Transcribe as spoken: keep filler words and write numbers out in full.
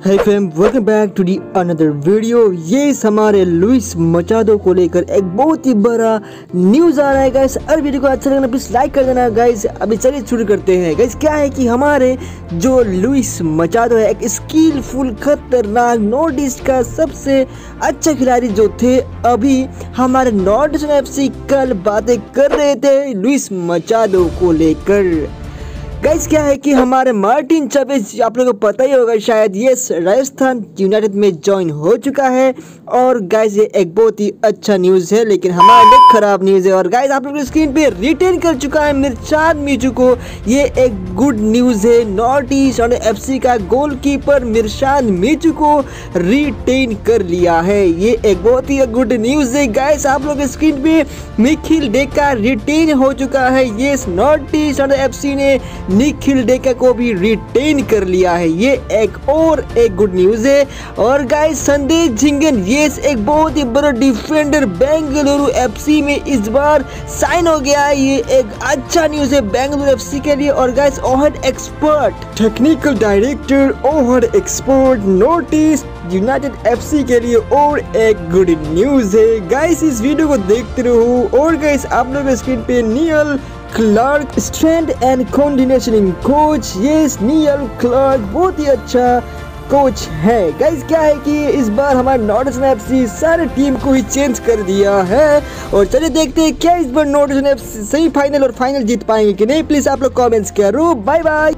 Hi fam, welcome back to the another video. ये हमारे Louis Machado को लेकर एक बहुत ही बड़ा न्यूज़ आ रहा है गाइस। अगर वीडियो को अच्छा लगना प्लीज़ लाइक कर देना गाइस। अभी चलिए शुरू करते हैं गाइस। क्या है कि हमारे जो लुइस मचाडो है एक स्किलफुल खतरनाक नॉर्थ ईस्ट का सबसे अच्छा खिलाड़ी जो थे, अभी हमारे नॉर्थ ईस्ट एफसी कल बातें कर रहे थे लुइस मचाडो को लेकर। गाइस क्या है कि हमारे मार्टिन चावेज, आप लोगों को पता ही होगा शायद, ये राजस्थान यूनाइटेड में ज्वाइन हो चुका है। और गाइस ये एक बहुत ही अच्छा न्यूज़ है, लेकिन हमारे लिए खराब न्यूज़ है। और गाइस आप लोगों की स्क्रीन पे रिटेन कर चुका है मिर्चाद मिचू को। ये एक गुड न्यूज़ है। नॉर्थ ईस्ट और एफसी का गोलकीपर मिर्चाद मिचू को रिटेन कर लिया है। ये एक बहुत ही गुड न्यूज़ है गाइस। आप लोगों की स्क्रीन पे निखिल डेका रिटेन हो चुका है। ये नॉर्थ ईस्ट और एफसी ने निखिल डेका को भी रिटेन कर लिया है। ये एक और एक गुड न्यूज़ है। और गाइस संदेश झिंगन, ये एक बहुत ही बड़ा डिफेंडर बेंगलुरु एफसी में इस बार साइन हो गया है। ये एक अच्छा न्यूज़ है बेंगलुरु एफसी के लिए। और गाइस ओहड एक्सपर्ट, टेक्निकल डायरेक्टर ओहड एक्सपर्ट नॉर्थ ईस्ट यूनाइटेड एफसी के लिए और एक गुड न्यूज़ है गाइस। इस वीडियो को देखते रहो। और गाइस आप लोग स्क्रीन पे Neil Clarke strength and conditioning coach, ये नियल क्लार्क बहुत ही अच्छा कोच है गाइस। क्या है कि इस बार हमारे नॉर्थ ईस्ट एफसी सारे टीम को ही चेंज कर दिया है। और चलिए देखते हैं क्या इस बार नॉर्थ ईस्ट एफसी सेमीफाइनल और फाइनल जीत पाएंगे कि नहीं। प्लीज आप लोग कमेंट्स करो। Bye bye.